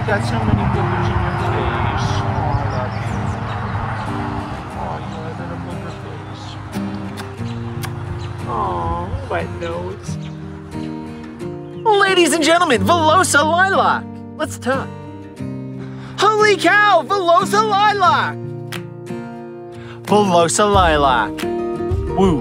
got so many boogers in your face. Oh, you have a little booger face. Oh, wet nose. Ladies and gentlemen, Villosa Lilac. Let's talk. Holy cow, Villosa Lilac. Villosa Lilac. Woo.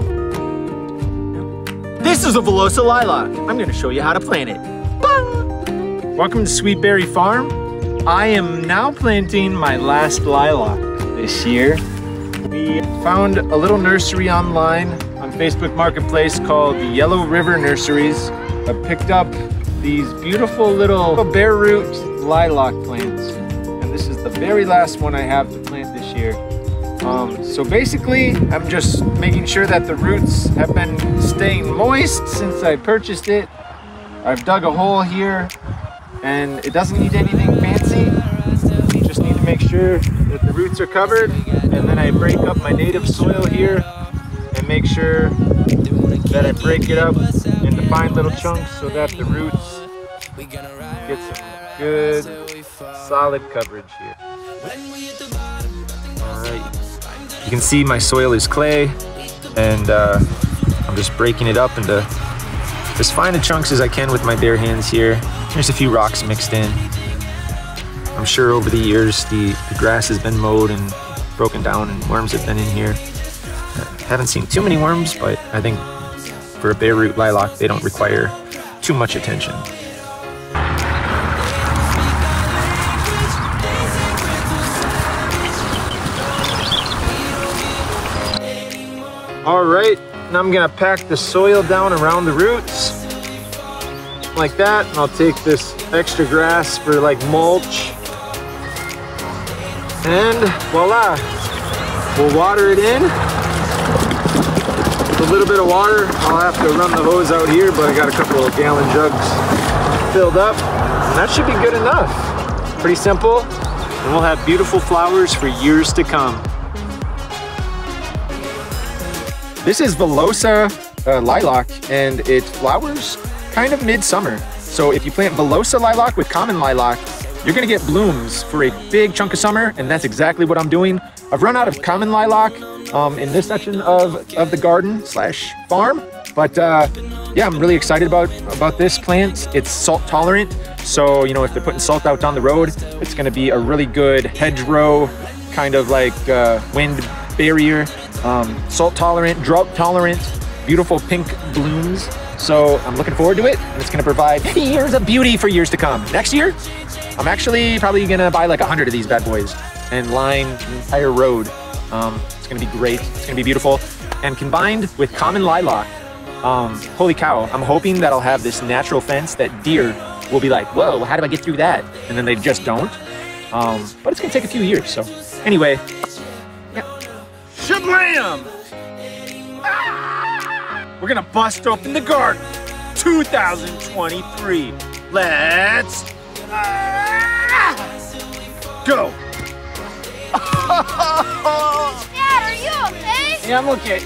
This is a Villosa Lilac. I'm gonna show you how to plant it. Bang! Welcome to Sweet Berry Farm. I am now planting my last lilac this year. We found a little nursery online on Facebook Marketplace called the Yellow River Nurseries. I picked up these beautiful little bare root lilac plants. And this is the very last one I have to plant this year. So basically, I'm just making sure that the roots have been staying moist since I purchased it. I've dug a hole here, and it doesn't need anything fancy. You just need to make sure that the roots are covered, and then I break up my native soil here and make sure that I break it up into fine little chunks so that the roots get some good, solid coverage here. All right. You can see my soil is clay, and I'm just breaking it up into as fine a chunks as I can with my bare hands here. There's a few rocks mixed in. I'm sure over the years the grass has been mowed and broken down and worms have been in here. Haven't seen too many worms, but I think for a bare root lilac, they don't require too much attention. All right, now I'm gonna pack the soil down around the roots like that, and I'll take this extra grass for like mulch, and voila, we'll water it in. With a little bit of water, I'll have to run the hose out here, but I got a couple of gallon jugs filled up, and that should be good enough. Pretty simple, and we'll have beautiful flowers for years to come. This is Villosa Lilac, and it flowers kind of midsummer. So if you plant Villosa Lilac with common lilac, you're gonna get blooms for a big chunk of summer, and that's exactly what I'm doing. I've run out of common lilac in this section of the garden slash farm, but yeah, I'm really excited about this plant. It's salt tolerant, so you know, if they're putting salt out down the road, it's gonna be a really good hedgerow, kind of like wind barrier. Salt tolerant, drought tolerant, beautiful pink blooms. So I'm looking forward to it, and it's gonna provide years of beauty for years to come. Next year, I'm actually probably gonna buy like 100 of these bad boys and line the entire road. It's gonna be great, it's gonna be beautiful. And combined with common lilac, holy cow, I'm hoping that I'll have this natural fence that deer will be like, whoa, how do I get through that? And then they just don't. But it's gonna take a few years, so anyway. Shablam! Ah! We're gonna bust open the garden 2023. Let's go! Dad, are you okay? Yeah, I'm okay.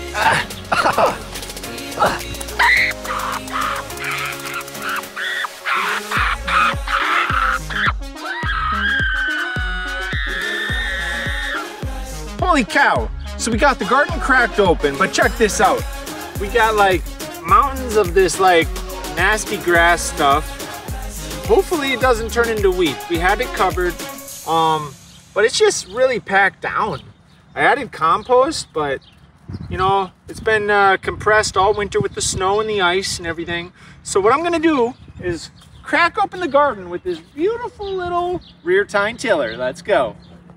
Holy cow! So we got the garden cracked open, but check this out. We got like mountains of this like nasty grass stuff. Hopefully it doesn't turn into weeds. We had it covered, but it's just really packed down. I added compost, but you know, it's been compressed all winter with the snow and the ice and everything. So what I'm gonna do is crack open the garden with this beautiful little rear tine tiller. Let's go.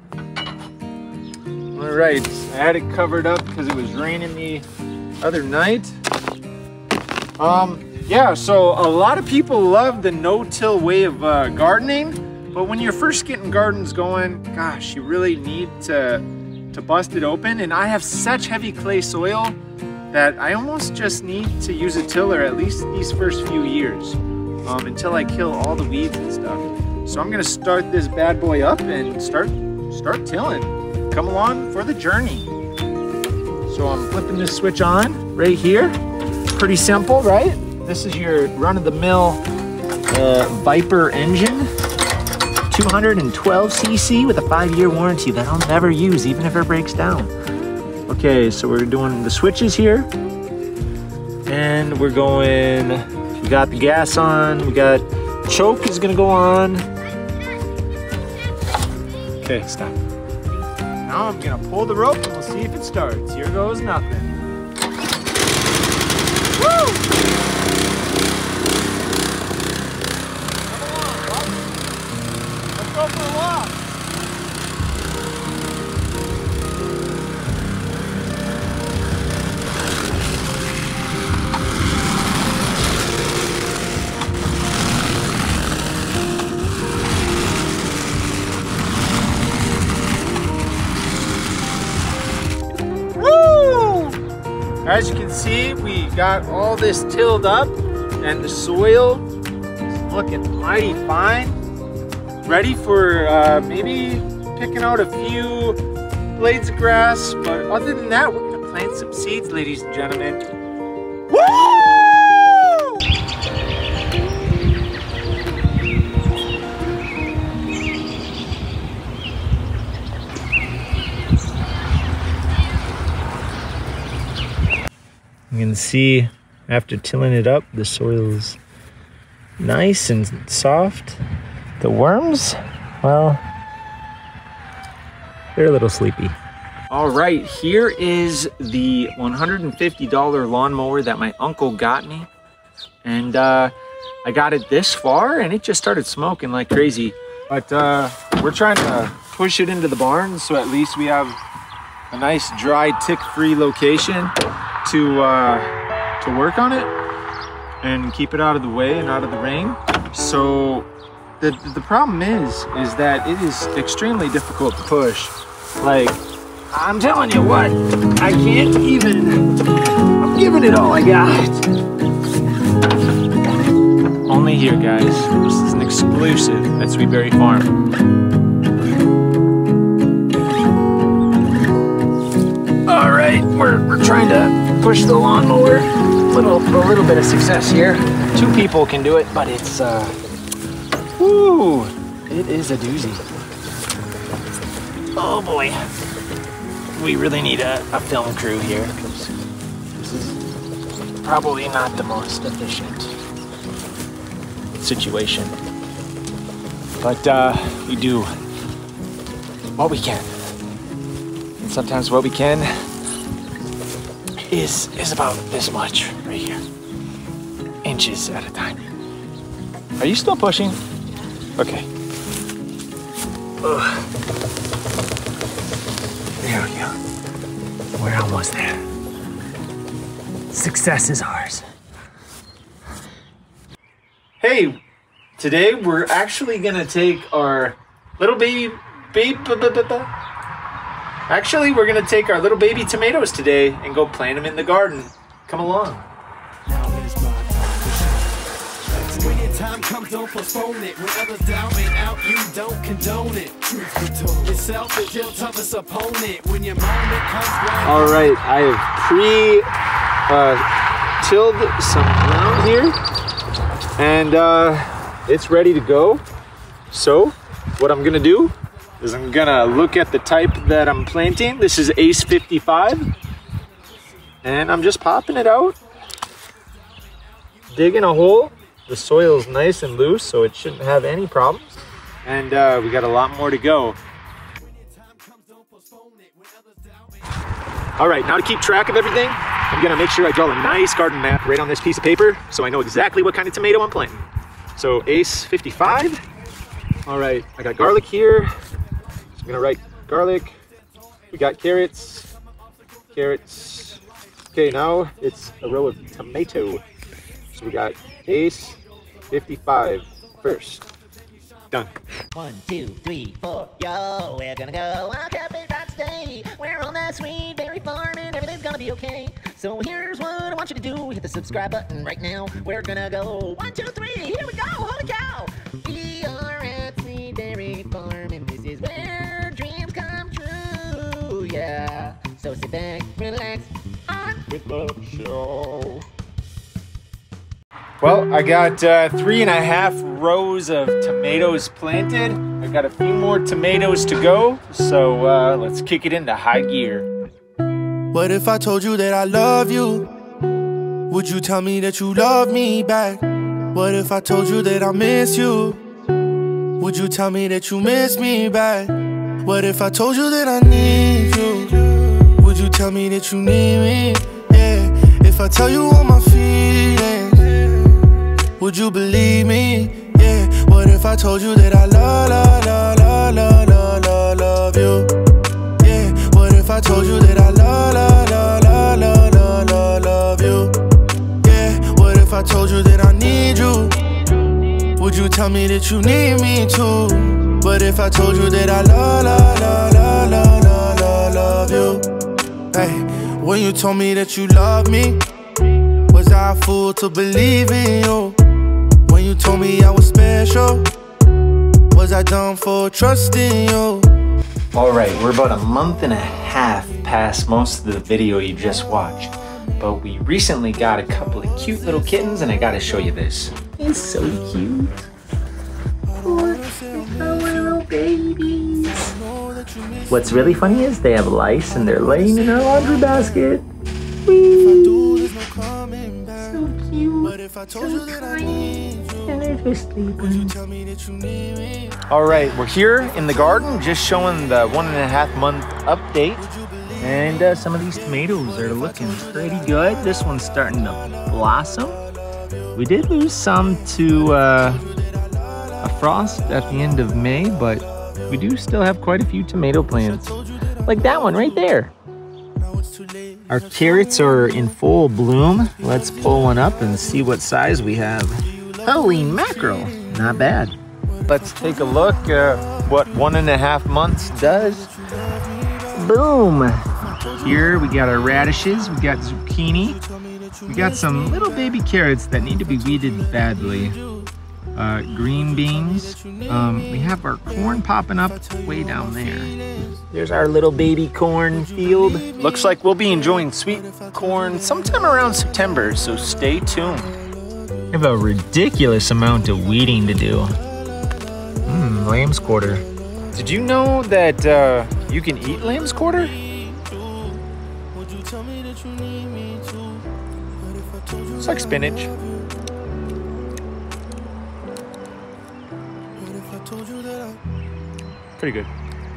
All right, I had it covered up because it was raining the other night. Yeah, so a lot of people love the no-till way of gardening, but when you're first getting gardens going, gosh, you really need to bust it open. And I have such heavy clay soil that I almost just need to use a tiller at least these first few years until I kill all the weeds and stuff. So I'm gonna start this bad boy up and start tilling. Come along for the journey. So I'm flipping this switch on right here. Pretty simple, right? This is your run-of-the-mill Viper engine, 212cc with a 5-year warranty that I'll never use, even if it breaks down. Okay, so we're doing the switches here. And we're going, we got the gas on, we got choke is gonna go on. Okay, stop. Now I'm gonna pull the rope and we'll see if it starts. Here goes nothing. Woo! Let's go for a walk. As you can see, we got all this tilled up and the soil is looking mighty fine. Ready for maybe picking out a few blades of grass, but other than that, we're gonna plant some seeds, ladies and gentlemen. Woo! You can see after tilling it up, the soil's nice and soft. The worms, well, they're a little sleepy. All right, here is the $150 lawnmower that my uncle got me. And I got it this far and it just started smoking like crazy. But we're trying to push it into the barn so at least we have a nice dry tick-free location to work on it and keep it out of the way and out of the rain. So the problem is that it is extremely difficult to push. Like, I'm telling you what, I can't even, I'm giving it all I got. Only here, guys. This is an exclusive at Sweetberry Farm. All right, we're trying to push the lawnmower. A little bit of success here. 2 people can do it, but it's whoo, it is a doozy. Oh boy, we really need a film crew here because this is probably not the most efficient situation. But we do what we can, and sometimes what we can is about this much right here, inches at a time. Are you still pushing? Okay. Ugh. There we go. We're almost there. Success is ours. Hey, today we're actually gonna take our little baby Actually, we're gonna take our little baby tomatoes today and go plant them in the garden. Come along. When your time comes, don't postpone it. When others down and out, you don't condone it. You're selfish, your toughest opponent. When your moment comes round. All right, I have tilled some ground here, and it's ready to go. So, what I'm gonna do is I'm gonna look at the type that I'm planting. This is Ace 55, and I'm just popping it out, digging a hole. The soil's nice and loose, so it shouldn't have any problems. And we got a lot more to go. All right, now to keep track of everything, I'm gonna make sure I draw a nice garden map right on this piece of paper so I know exactly what kind of tomato I'm planting. So Ace 55. All right, I got garlic here. I'm gonna write garlic. We got carrots. Okay, now it's a row of tomato. So we got Ace 55 first. Done. 1, 2, 3, 4, yo, we're gonna go on Cafe Rock Day. We're on that Sweetberry Farm and everything's gonna be okay. So here's what I want you to do. Hit the subscribe button right now. We're gonna go 1, 2, 3, here we go, holy cow. We are at Sweetberry Farm and this is where dreams come true, yeah. So sit back, relax, on with the show. Well, I got 3.5 rows of tomatoes planted. I got a few more tomatoes to go, so let's kick it into high gear. What if I told you that I love you? Would you tell me that you love me back? What if I told you that I miss you? Would you tell me that you miss me back? What if I told you that I need you? Would you tell me that you need me? Yeah. If I tell you all my feelings, would you believe me? Yeah. What if I told you that I love you? Yeah. What if I told you that I love you? Yeah. What if I told you that I need you? Would you tell me that you need me too? But if I told you that I love you? Hey, when you told me that you love me, was I a fool to believe in you? When you told me I was special, was I dumb for trusting you? All right, we're about a month and a half past most of the video you just watched, but we recently got a couple of cute little kittens, and I gotta show you this. It's so cute. Look at our little babies. What's really funny is they have lice and they're laying in our laundry basket. Whee! So cute, so kind, and they're just sleeping. All right, we're here in the garden, just showing the 1.5 month update. And some of these tomatoes are looking pretty good. This one's starting to blossom. We did lose some to a frost at the end of May, but we do still have quite a few tomato plants. Like that one right there. Our carrots are in full bloom. Let's pull one up and see what size we have. Holy mackerel, not bad. Let's take a look at what 1.5 months does. Boom. Here we got our radishes, we got zucchini, we got some little baby carrots that need to be weeded badly. Green beans. We have our corn popping up way down there. There's our little baby corn field. Looks like we'll be enjoying sweet corn sometime around September, so stay tuned. We have a ridiculous amount of weeding to do. Lamb's quarter. Did you know that you can eat lamb's quarter? It's like spinach. Pretty good.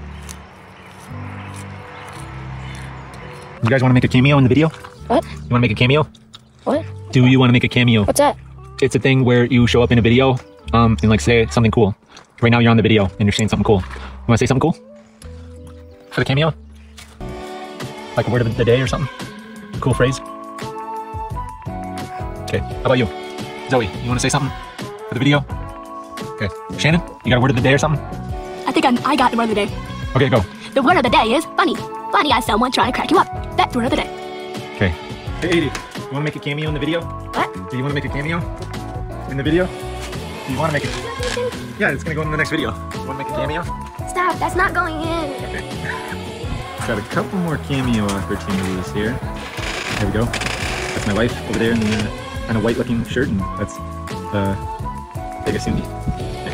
You guys want to make a cameo in the video? What? You want to make a cameo? What? Do you want to make a cameo? What's that? It's a thing where you show up in a video and like say something cool. Right now you're on the video and you're saying something cool. You want to say something cool? For the cameo? Like a word of the day or something? A cool phrase? Okay, how about you? Zoe, you want to say something for the video? Okay, Shannon, you got a word of the day or something? I think I got the word of the day. Okay, go. The word of the day is funny. Funny as someone trying to crack you up. That's the word of the day. Okay. Hey, Edie, you want to make a cameo in the video? What? Do you want to make a cameo in the video? Do you want to make it? Yeah, it's going to go in the next video. You want to make a cameo? Stop, that's not going in. Okay. Got a couple more cameo opportunities here. There we go. That's my wife over there in the kind of white looking shirt, and that's Vegasuni.